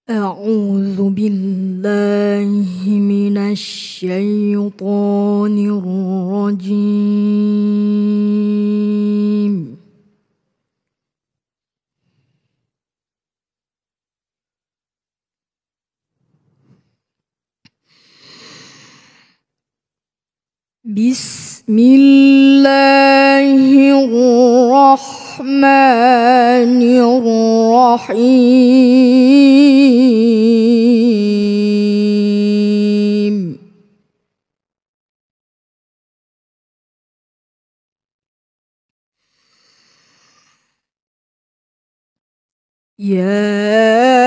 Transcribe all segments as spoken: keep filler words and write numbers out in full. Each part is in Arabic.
أعوذ بالله من الشيطان الرجيم. بسم الله الرحمن الرحيم. يا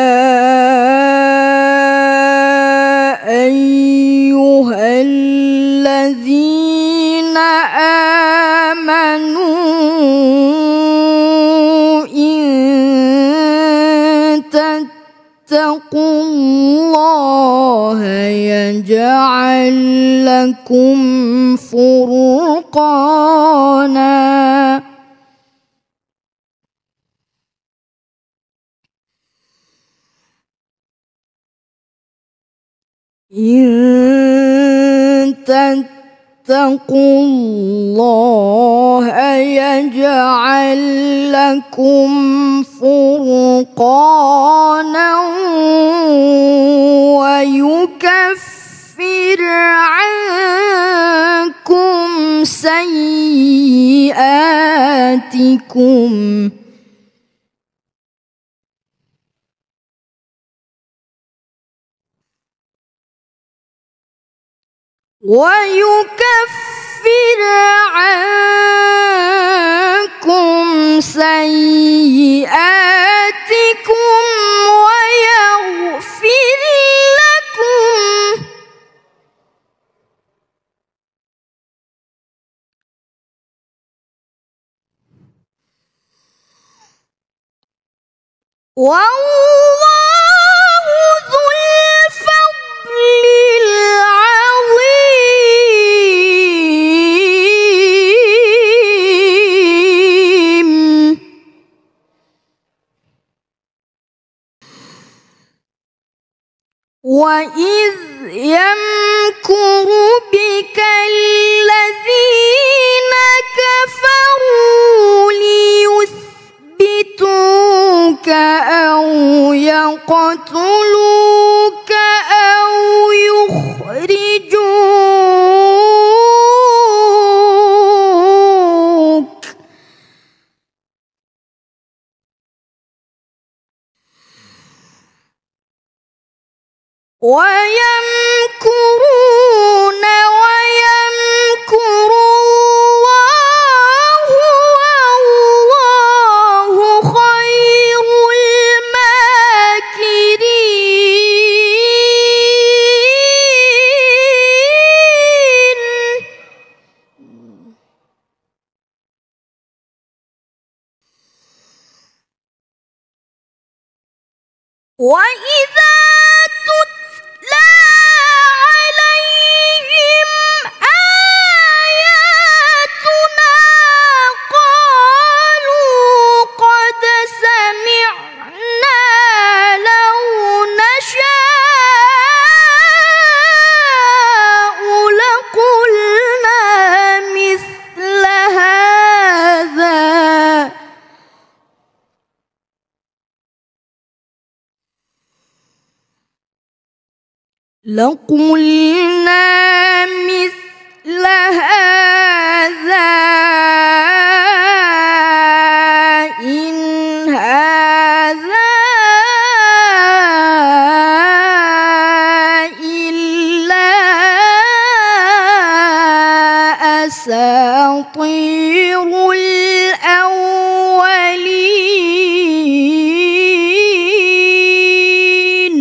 أيها الذين آمنوا إن تتقوا الله يجعل لكم فرقانا إن تتقوا الله يجعل لكم فرقانا ويكفر عنكم سيئاتكم ويكفر عنكم سيئاتكم ويغفر لكم والله ذو الفضل العظيم. وإذ يمكر بك الذين كفروا ليثبتوك أو يقتلوك أو يخرجوك ويمكرون ويمكر الله والله خير الماكرين. وإذا تتلى عليهم آياتنا قالوا قد سمعنا لو نشاء لقلنا مثل هذا لقلنا مثل هذا إن هذا إلا أساطير الأولين.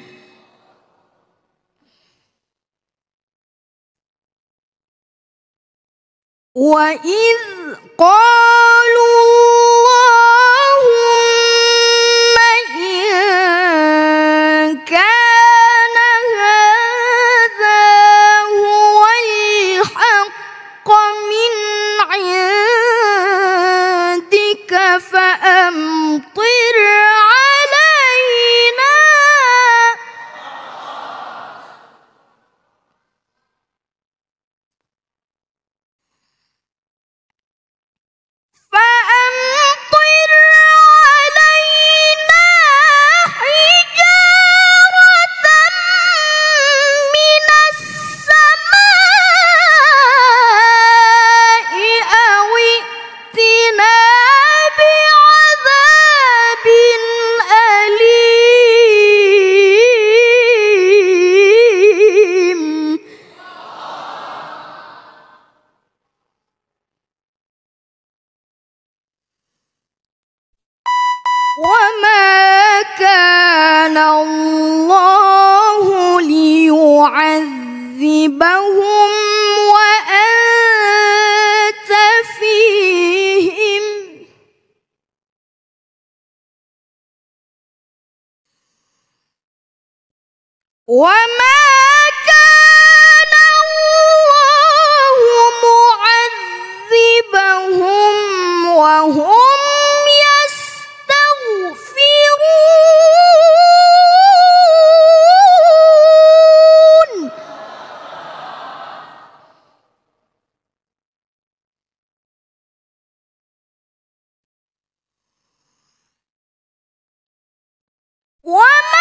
وإذ قالوا اللهم إن كان هذا هو الحق من عندك فأمطر علينا وما كان الله ليعذبهم وأنت فيهم وما كان الله معذبهم وهم يستغفرون وما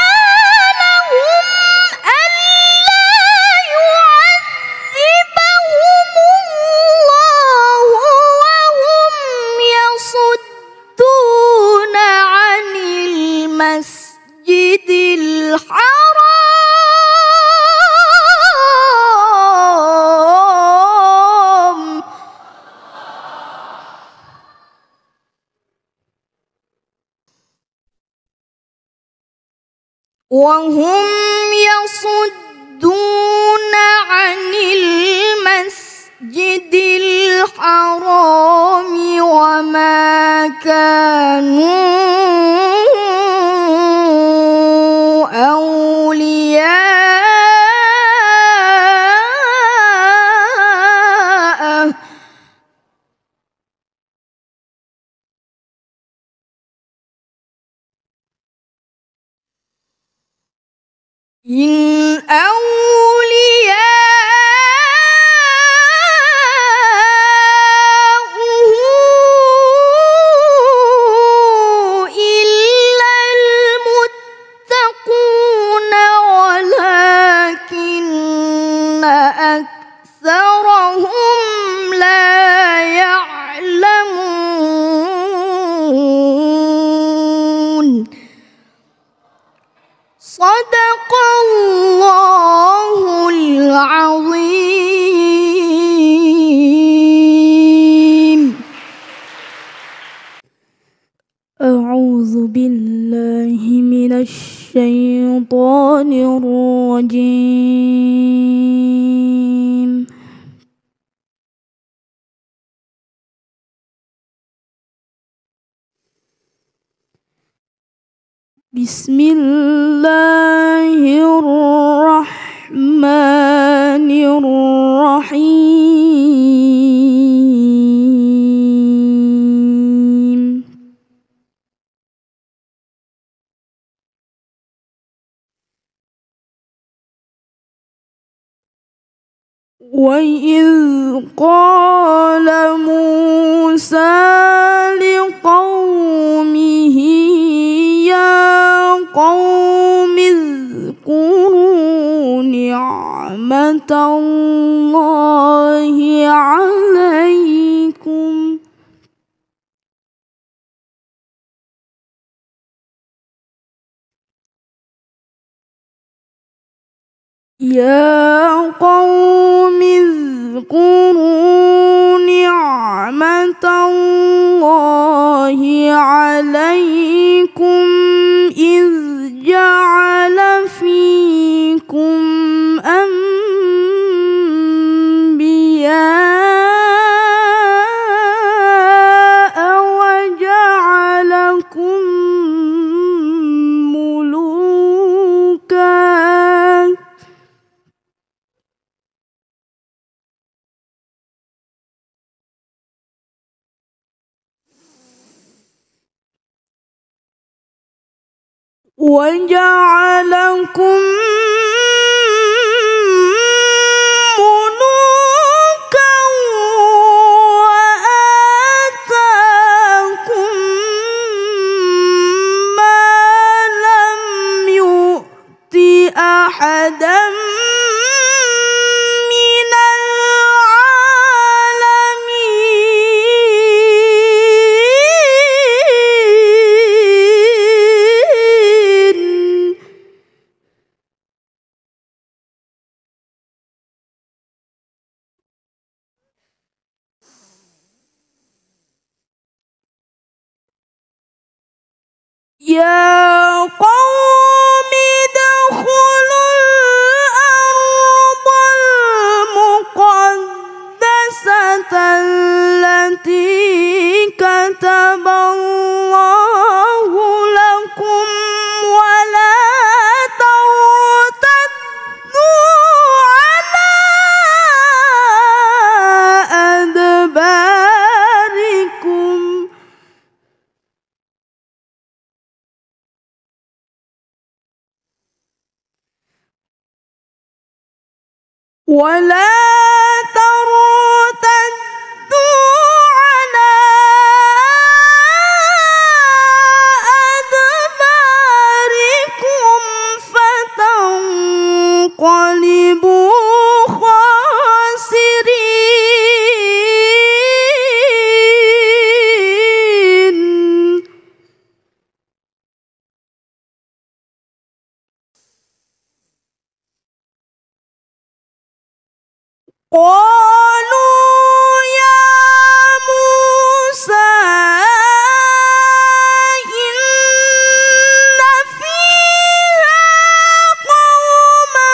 المسجد الحرام وهم يصدون عن المسجد الحرام وما كانوا أولياء إن أولياؤه إلا المتقون ولكن أكثرهم لا يعلمون صدق الله العظيم. أعوذ بالله من الشيطان الرجيم. بسم الله الرحمن الرحيم. وإذ قال موسى لقومه يا قوم اذكروا نعمة الله عليكم يا قوم اذكروا نعمة الله عليكم إذ جعل فيكم أنبياء وجعلكم ملوكا وجعلكم ملوكا وآتاكم ما لم يؤت أحدا من العالمين يا قوم ادخلوا الأرض المقدسة التي كتب الله لكم ولا ترتدوا على أدباركم ولا ترتدوا على أدباركم فتنقلبوا خاسرين. قالوا يا موسى إن فيها قوما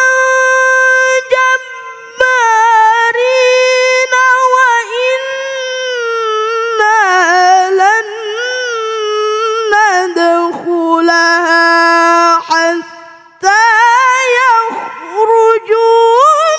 جبارين وإنا لن ندخلها حتى يخرجوا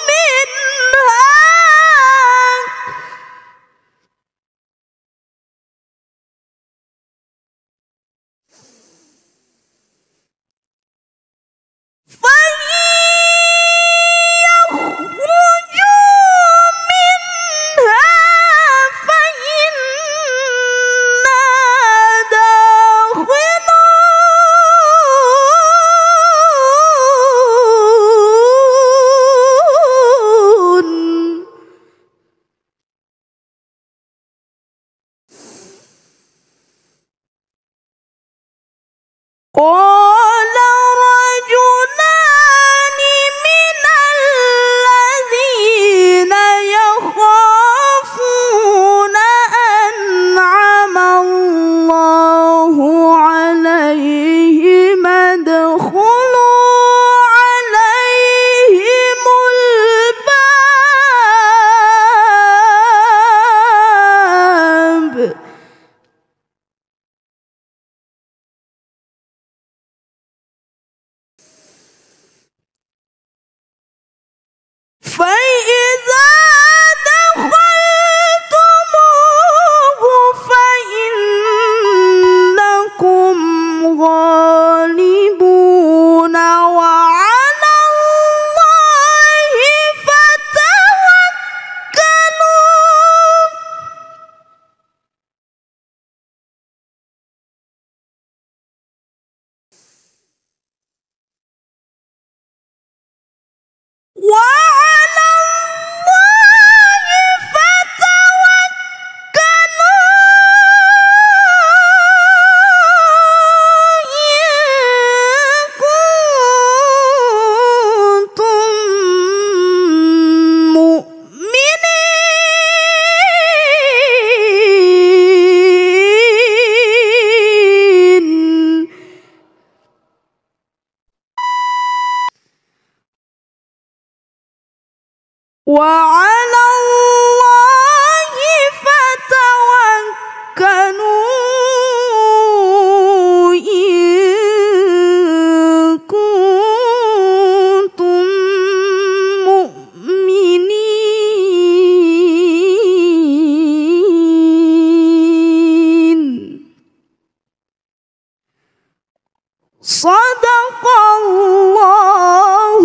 قال رجلان من الذين يخافون أنعم الله عليهم ادخلوا عليهم الباب فإذا دخلتموه فإنكم غالبون وعلى الله فتوكلوا وعلى الله فتوكلوا إن كنتم مؤمنين. وعلى الله فتوكلوا إن كنتم مؤمنين. صدق الله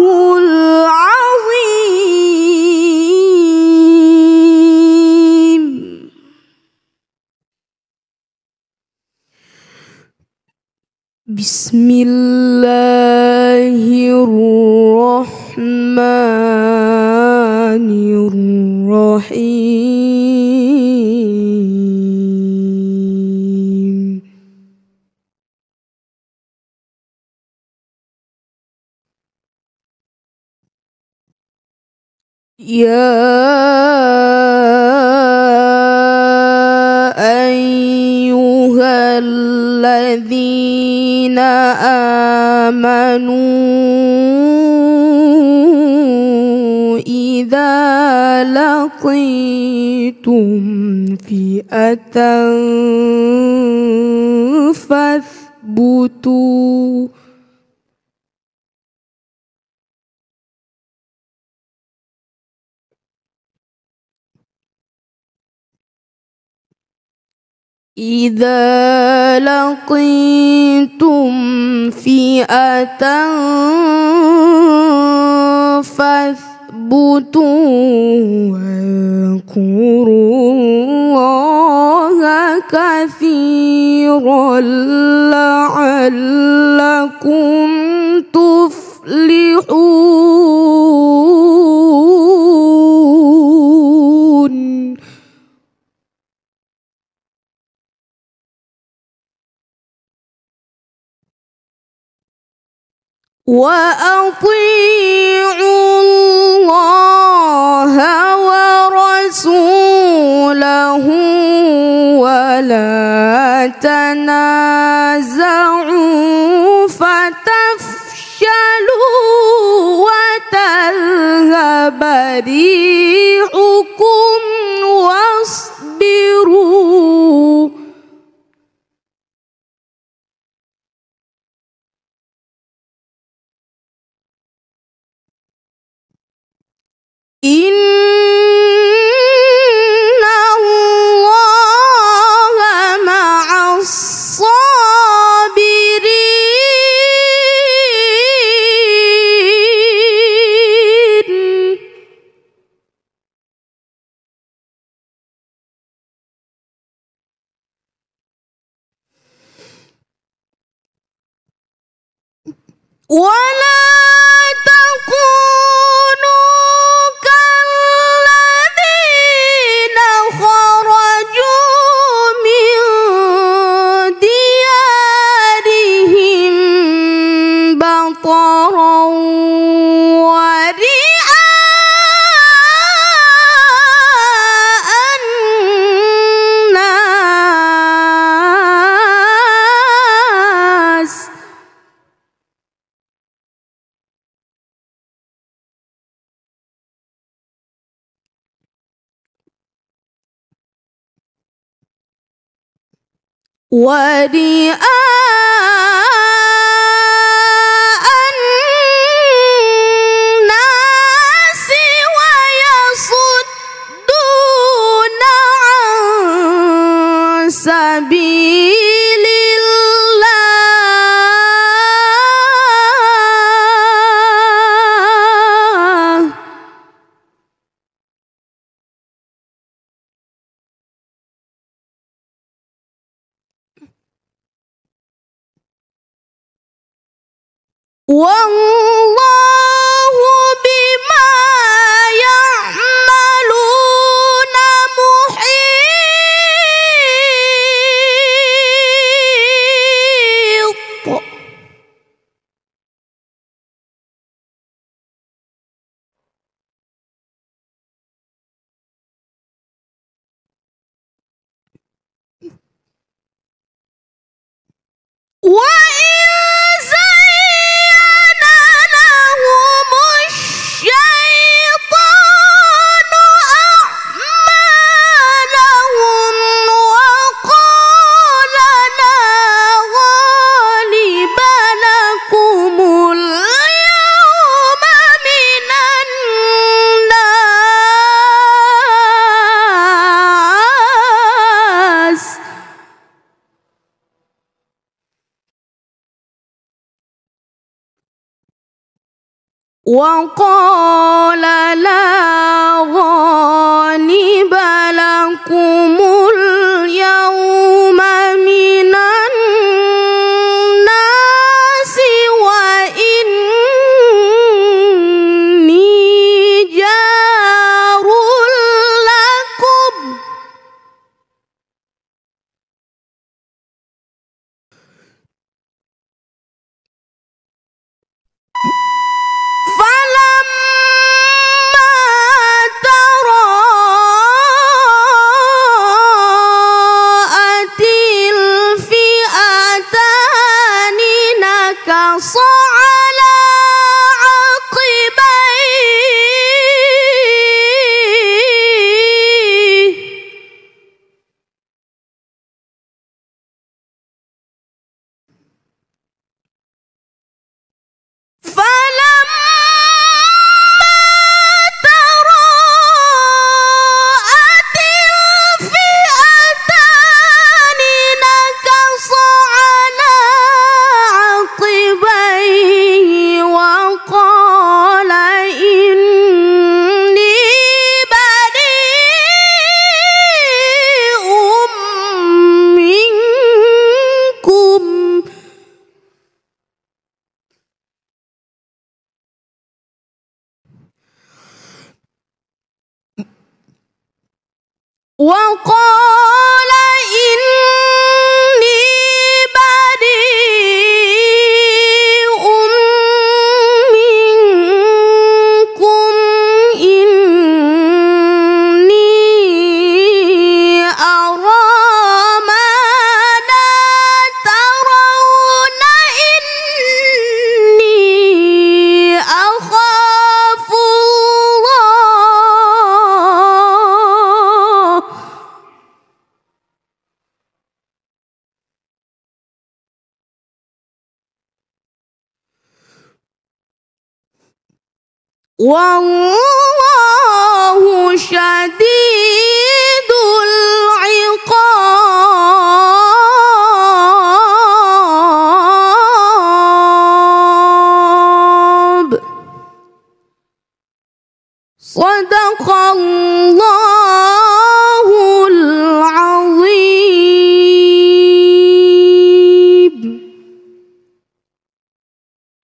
العظيم. بسم الله الرحمن الرحيم. يا أيها الذين الذين آمنوا إذا لقيتم فئة فاثبتوا إذا لقيتم فئة فاثبتوا واذكروا الله كثيرا لعلكم تفلحون. وأطيعوا الله ورسوله ولا تنازعوا فتفشلوا وتذهب ريحكم واصبروا إن الله مع الصابرين. ولا تكونوا كالذين خرجوا من ديارهم بطرا ورئاء الناس ورئاء الناس ويصدون عن سبيل الله. والله بما يعملون محيط. وإن زين لهم الشيطان أعمالهم وقال لا غالب لكم اليوم من الناس وقال لا غالب لكم اليوم من الناس وإني جار لكم فلما نكص على عقبيه فلما تراءت الفئتان نكص على عقبيه وقال إني بريء منكم وقال إني بريء منكم إني أرى ما لا ترون إني أخاف الله والله شديد العقاب. صدق الله